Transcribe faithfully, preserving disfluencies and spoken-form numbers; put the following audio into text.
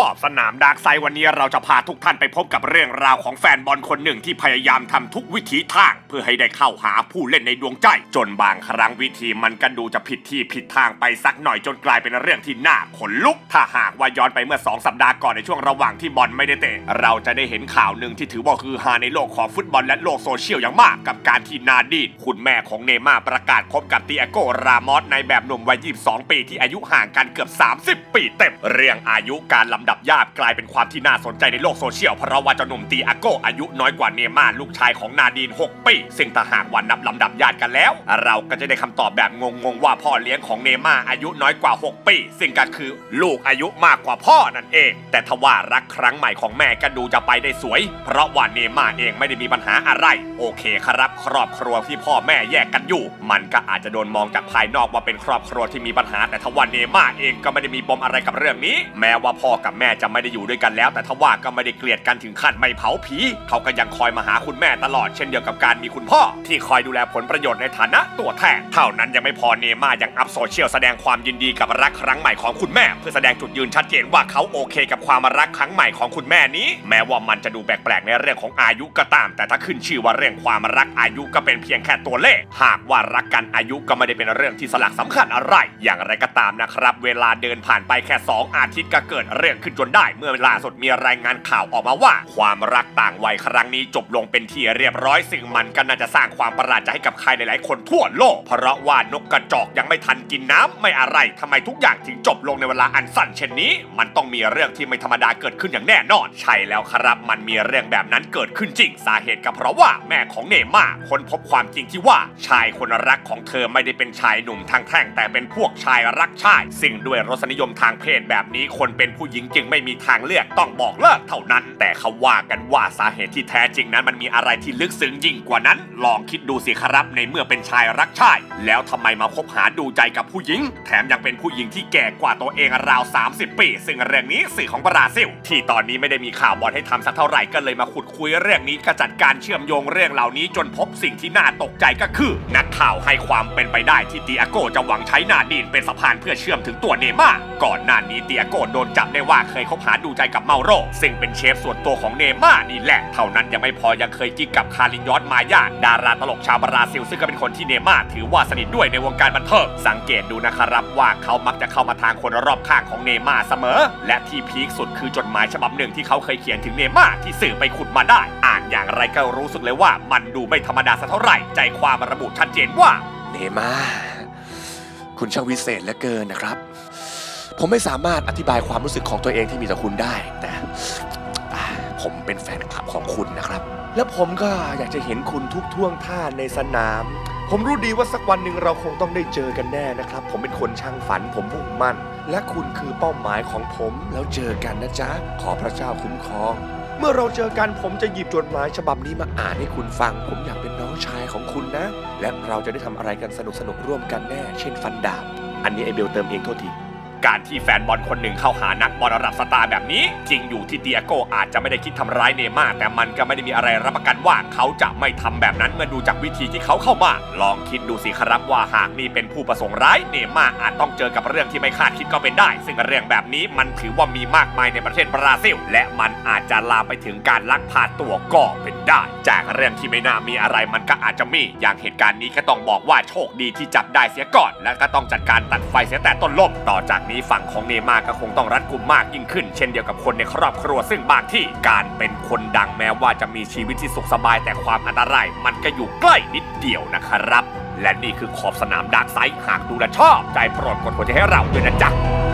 อบสนามดาร์กไซด์วันนี้เราจะพาทุกท่านไปพบกับเรื่องราวของแฟนบอลคนหนึ่งที่พยายามทำทุกวิถีทางเพื่อให้ได้เข้าหาผู้เล่นในดวงใจจนบางครั้งวิธีมันก็ดูจะผิดที่ผิดทางไปสักหน่อยจนกลายเป็นเรื่องที่น่าขนลุกถ้าหากว่าย้อนไปเมื่อสองสัปดาห์ก่อนในช่วงระหว่างที่บอลไม่ได้เตะเราจะได้เห็นข่าวหนึ่งที่ถือว่าคือฮาในโลกของฟุตบอลและโลกโซเชียลอย่างมากกับการที่นาดีนคุณแม่ของเนม่าประกาศคบกับติอาโกรามอสในแบบหนุ่มวัยยี่สิบสองปีที่อายุห่างกันเกือบสามสิบปีเต็มเรื่องอายุการลำดับญาติกลายเป็นความที่น่าสนใจในโลกโซเชียลเพราะว่าเจ้าหนุ่มติอาโกอายุน้อยกว่าเนม่าลูกชายของนาดีนหกปีซึ่งถ้าหากวันนับลำดับญาติกันแล้วเราก็จะได้คำตอบแบบงงๆว่าพ่อเลี้ยงของเนม่าอายุน้อยกว่าหกปีซึ่งก็คือลูกอายุมากกว่าพ่อนั่นเองแต่ทว่ารักครั้งใหม่ของแม่ก็ดูจะไปได้สวยเพราะว่าเนม่าเองไม่ได้มีปัญหาอะไรโอเคครับครอบครัวที่พ่อแม่แยกกันอยู่มันก็อาจจะโดนมองจากภายนอกว่าเป็นครอบครัวที่มีปัญหาแต่ทว่าเนม่าเองก็ไม่ได้มีปมอะไรกับเรื่องนี้แม้ว่าพ่อกับแม่จะไม่ได้อยู่ด้วยกันแล้วแต่ทว่าก็ไม่ได้เกลียดกันถึงขั้นไม่เผาผีเขาก็ยังคอยมาหาคุณแม่ตลอดเช่นเดียวกับการมีคุณพ่อที่คอยดูแลผลประโยชน์ในฐานะตัวแทนเท่านั้นยังไม่พอเนม่ายังอัพโซเชียลแสดงความยินดีกับรักครั้งใหม่ของคุณแม่เพื่อแสดงจุดยืนชัดเจนว่าเขาโอเคกับความรักครั้งใหม่ของคุณแม่นี้แม้ว่ามันจะดูแปลกๆในเรื่องของอายุก็ตามแต่ถ้าขึ้นชื่อว่าเรื่องความรักอายุก็เป็นเพียงแค่ตัวเลขหากว่ารักกันอายุก็ไม่ได้เป็นเรื่องที่สลักสำคัญอะไรอย่างไรก็ตามนะครับเวลาเดินผ่านไปแค่สองอาทิตย์ก็เกิดเรื่องขึ้นจนได้เมื่อล่าสุดมีรายงานข่าวออกมาว่าความรักต่างวัยครั้งนี้จบลงเป็นที่เรียบร้อยซึ่งมันก็น่าจะสร้างความประหลาดใจให้กับใครหลายๆคนทั่วโลกเพราะว่านกกระจอกยังไม่ทันกินน้ำไม่อะไรทำไมทุกอย่างถึงจบลงในเวลาอันสั้นเช่นนี้มันต้องมีเรื่องที่ไม่ธรรมดาเกิดขึ้นอย่างแน่นอนใช่แล้วครับมันมีเรื่องแบบนั้นเกิดขึ้นจริงสาเหตุก็เพราะว่าแม่ของเนม่าค้นพบความจริงที่ว่าชายคนรักของเธอไม่ได้เป็นชายหนุ่มทางแท่งแต่เป็นพวกชายรักชายซึ่งด้วยรสนิยมทางเพศแบบนี้คนเป็นผู้หญิงจึงไม่มีทางเลือกต้องบอกเลิกเท่านั้นแต่เขาว่ากันว่าสาเหตุที่แท้จริงนั้นมันมีอะไรที่ลึกซึ้งยิ่งกว่านั้นลองคิดดูสิครับในเมื่อเป็นชายรักชายแล้วทำไมมาคบหาดูใจกับผู้หญิงแถมยังเป็นผู้หญิงที่แก่กว่าตัวเองราวสามสิบปีซึ่งเรื่องนี้สื่อของบราซิลที่ตอนนี้ไม่ได้มีข่าวบอลให้ทำสักเท่าไหร่ก็เลยมาขุดคุยเรื่องนี้ก็จัดการเชื่อมโยงเรื่องเหล่านี้จนพบสิ่งที่น่าตกใจก็คือนักข่าวให้ความเป็นไปได้ที่ติอาโกจะหวังใช้นาดีนเป็นสะพานเพื่อเชื่อมถึงตัวเนม่าก่อนหน้านี้ติอาโกโดนจับได้ว่าเคยคบหาดูใจกับเมาโรซึ่งเป็นเชฟส่วนตัวของเนม่านี่แหละเท่านั้นยังไม่พอยังเคยกิ๊กกับคารินยอสมายาดาราตลกชาวบราซิลซึ่งก็เป็นคนที่เนม่าถือว่าสนิทด้วยในวงการบันเทิงสังเกตดูนะครับว่าเขามักจะเข้ามาทางคนรอบข้างของเนม่าเสมอและที่พีคสุดคือจดหมายฉบับหนึ่งที่เขาเคยเขียนถึงเนม่าที่สื่อไปขุดมาได้อ่านอย่างไรก็รู้สึกเลยว่ามันดูไม่ธรรมดาสักเท่าไหร่ใจความระบุชัดเจนว่าเนม่าคุณช่างวิเศษเหลือเกินนะครับผมไม่สามารถอธิบายความรู้สึกของตัวเองที่มีต่อคุณได้แต่ผมเป็นแฟนคลับของคุณนะครับและผมก็อยากจะเห็นคุณทุกท่วงท่าในสนามผมรู้ดีว่าสักวันหนึ่งเราคงต้องได้เจอกันแน่นะครับผมเป็นคนช่างฝันผมมุ่งมั่นและคุณคือเป้าหมายของผมแล้วเจอกันนะจ๊ะขอพระเจ้าคุ้มครองเมื่อเราเจอกันผมจะหยิบจดหมายฉบับนี้มาอ่านให้คุณฟังผมอยากเป็นน้องชายของคุณนะและเราจะได้ทำอะไรกันสนุกสนุกร่วมกันแน่เช่นฟันดาบอันนี้ไอเบลเติมเองโทษทีการที่แฟนบอลคนหนึ่งเข้าหานักบอลระดับสตาร์แบบนี้จริงอยู่ที่ติอาโกอาจจะไม่ได้คิดทำร้ายเนม่าแต่มันก็ไม่ได้มีอะไรรับประกันว่าเขาจะไม่ทำแบบนั้นเมื่อดูจากวิธีที่เขาเข้ามาลองคิดดูสิครับว่าหากนี่เป็นผู้ประสงค์ร้ายเนม่าอาจต้องเจอกับเรื่องที่ไม่คาดคิดก็เป็นได้ซึ่งเรื่องแบบนี้มันถือว่ามีมากมายในประเทศบราซิลและมันอาจจะลามไปถึงการลักพาตัวก็เป็นได้จากเรื่องที่ไม่น่ามีอะไรมันก็อาจจะมีอย่างเหตุการณ์นี้ก็ต้องบอกว่าโชคดีที่จับได้เสียก่อนและก็ต้องจัดการตัดไฟเสียแต่ต้นลมต่อจากนี้ฝั่งของเนม่าก็คงต้องรัดกุมมากยิ่งขึ้นเช่นเดียวกับคนในครอบครัวซึ่งบางที่การเป็นคนดังแม้ว่าจะมีชีวิตที่สุขสบายแต่ความอันตรายมันก็อยู่ใกล้นิดเดียวนะครับและนี่คือขอบสนามดาร์กไซด์หากดูและชอบใจโปรดกดหัวใจให้เราด้วยนะจ๊ะ